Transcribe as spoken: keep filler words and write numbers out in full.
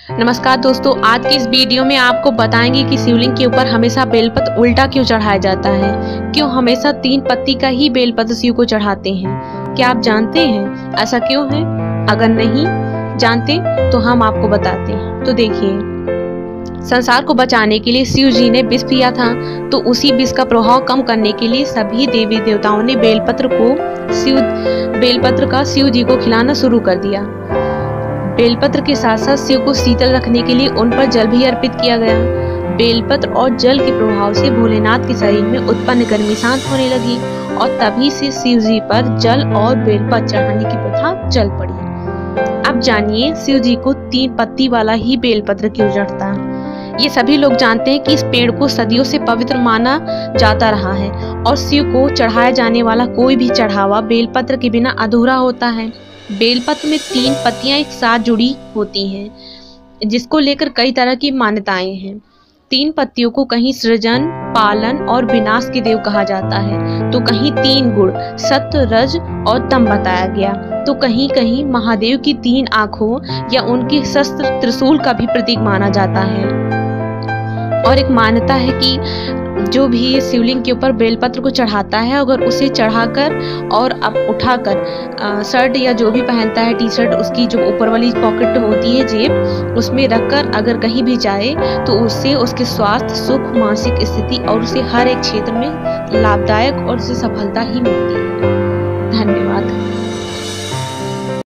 नमस्कार दोस्तों, आज की इस वीडियो में आपको बताएंगे कि शिवलिंग के ऊपर हमेशा बेलपत्र उल्टा क्यों चढ़ाया जाता है। क्यों हमेशा तीन पत्ती का ही बेलपत्र शिव को चढ़ाते हैं। क्या आप जानते हैं ऐसा क्यों है? अगर नहीं जानते तो हम आपको बताते हैं। तो देखिए, संसार को बचाने के लिए शिव जी ने विष पिया था, तो उसी विष का प्रभाव कम करने के लिए सभी देवी देवताओं ने बेलपत्र को शिव बेलपत्र का शिव जी को खिलाना शुरू कर दिया। बेलपत्र के साथ साथ शिव को शीतल रखने के लिए उन पर जल भी अर्पित किया गया। बेलपत्र और जल के प्रभाव से भोलेनाथ के शरीर में उत्पन्न गर्मी शांत होने लगी और तभी से शिव जी पर जल और बेलपत्र चढ़ाने की प्रथा चल पड़ी। अब जानिए शिव जी को तीन पत्ती वाला ही बेलपत्र क्यों चढ़ता है। ये सभी लोग जानते हैं कि इस पेड़ को सदियों से पवित्र माना जाता रहा है और शिव को चढ़ाया जाने वाला कोई भी चढ़ावा बेलपत्र के बिना अधूरा होता है। बेलपत्र में तीन पत्तियां एक साथ जुड़ी होती हैं, जिसको लेकर कई तरह की मान्यताएं हैं। तीन पत्तियों को कहीं सृजन, पालन और विनाश के देव कहा जाता है, तो कहीं तीन गुण सत्य, रज और तम बताया गया, तो कहीं कहीं महादेव की तीन आंखों या उनके शस्त्र त्रिशूल का भी प्रतीक माना जाता है। और एक मान्यता है कि जो भी शिवलिंग के ऊपर बेलपत्र को चढ़ाता है, अगर उसे चढ़ाकर और अब उठाकर शर्ट या जो भी पहनता है, टी शर्ट, उसकी जो ऊपर वाली पॉकेट होती है, जेब, उसमें रखकर अगर कहीं भी जाए तो उससे उसके स्वास्थ्य, सुख, मानसिक स्थिति और उसे हर एक क्षेत्र में लाभदायक और उसे सफलता ही मिलती है। धन्यवाद।